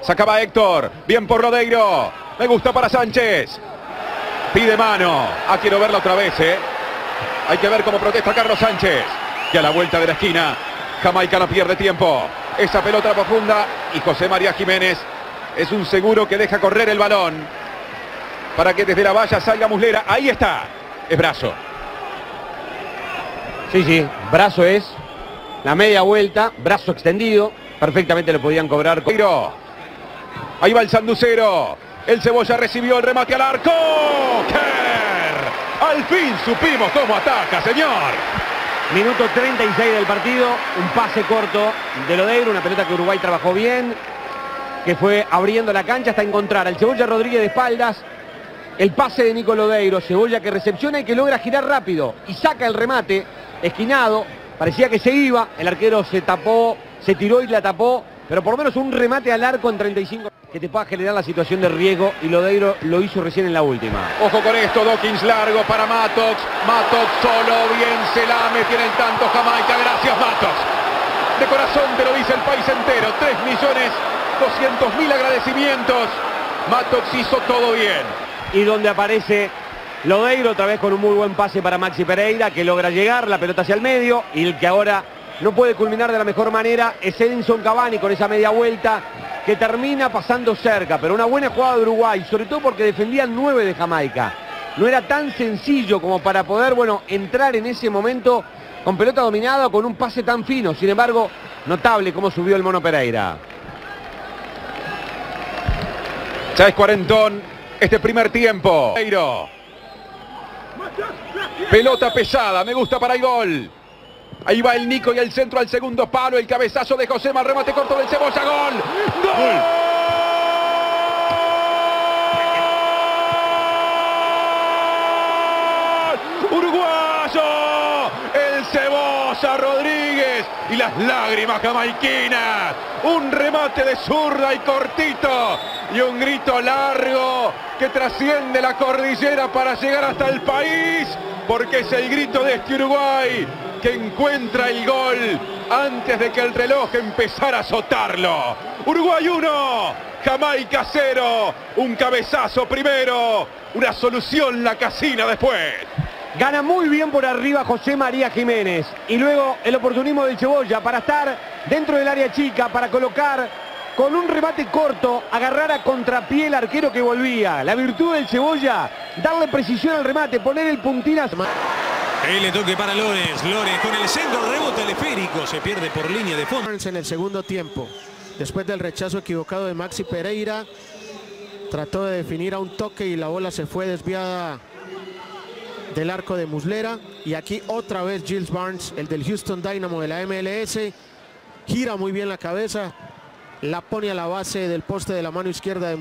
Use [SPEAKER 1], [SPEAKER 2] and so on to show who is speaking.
[SPEAKER 1] Sacaba Héctor. Bien por Lodeiro. Me gusta para Sánchez. Pide mano. Quiero verla otra vez, Hay que ver cómo protesta Carlos Sánchez. Y a la vuelta de la esquina, Jamaica no pierde tiempo. Esa pelota profunda y José María Jiménez es un seguro que deja correr el balón para que desde la valla salga Muslera. Ahí está. Es brazo.
[SPEAKER 2] Sí, brazo es. La media vuelta, brazo extendido. Perfectamente lo podían cobrar.
[SPEAKER 1] Ahí va el Sanducero. El Cebolla recibió el remate al arco. ¡Kerr! Al fin supimos cómo ataca, señor.
[SPEAKER 2] Minuto 36 del partido. Un pase corto de Lodeiro. Una pelota que Uruguay trabajó bien, que fue abriendo la cancha hasta encontrar al Cebolla Rodríguez de espaldas. El pase de Nico Lodeiro. Cebolla que recepciona y que logra girar rápido. Y saca el remate. Esquinado. Parecía que se iba. El arquero se tapó. Se tiró y la tapó. Pero por lo menos un remate al arco en 35 que te pueda generar la situación de riesgo. Y Lodeiro lo hizo recién en la última.
[SPEAKER 1] Ojo con esto. Dawkins largo para Mattox. Mattox solo. Bien se la metió en el tanto Jamaica. Gracias, Mattox. De corazón te lo dice el país entero. 3.200.000 agradecimientos. Mattox hizo todo bien.
[SPEAKER 2] Y donde aparece Lodeiro otra vez con un muy buen pase para Maxi Pereira, que logra llegar, la pelota hacia el medio, y el que ahora no puede culminar de la mejor manera es Edinson Cavani con esa media vuelta que termina pasando cerca, pero una buena jugada de Uruguay, sobre todo porque defendían 9 de Jamaica. No era tan sencillo como para poder, entrar en ese momento con pelota dominada o con un pase tan fino. Sin embargo, notable cómo subió el Mono Pereira.
[SPEAKER 1] Ya es cuarentón este primer tiempo. Pelota pesada, me gusta para el gol. Ahí va el Nico y el centro al segundo palo. El cabezazo de Josema, remate corto del Cebolla. ¡Gol! ¡Gol! ¡Uruguayo! El Cebolla Rodríguez y las lágrimas jamaiquinas. Un remate de zurda y cortito. Y un grito largo que trasciende la cordillera para llegar hasta el país. Porque es el grito de este Uruguay que encuentra el gol antes de que el reloj empezara a azotarlo. Uruguay 1, Jamaica 0. Un cabezazo primero, una solución la Casina después.
[SPEAKER 2] Gana muy bien por arriba José María Jiménez. Y luego el oportunismo del Cebolla para estar dentro del área chica, para colocar con un remate corto, agarrar a contrapié el arquero que volvía. La virtud del Cebolla, darle precisión al remate, poner el puntín.
[SPEAKER 3] El toque para Lores. Lores con el centro, rebota el esférico. Se pierde por línea de fondo.
[SPEAKER 4] En el segundo tiempo, después del rechazo equivocado de Maxi Pereira, trató de definir a un toque y la bola se fue desviada del arco de Muslera. Y aquí otra vez Giles Barnes, el del Houston Dynamo de la MLS, gira muy bien la cabeza, la pone a la base del poste de la mano izquierda de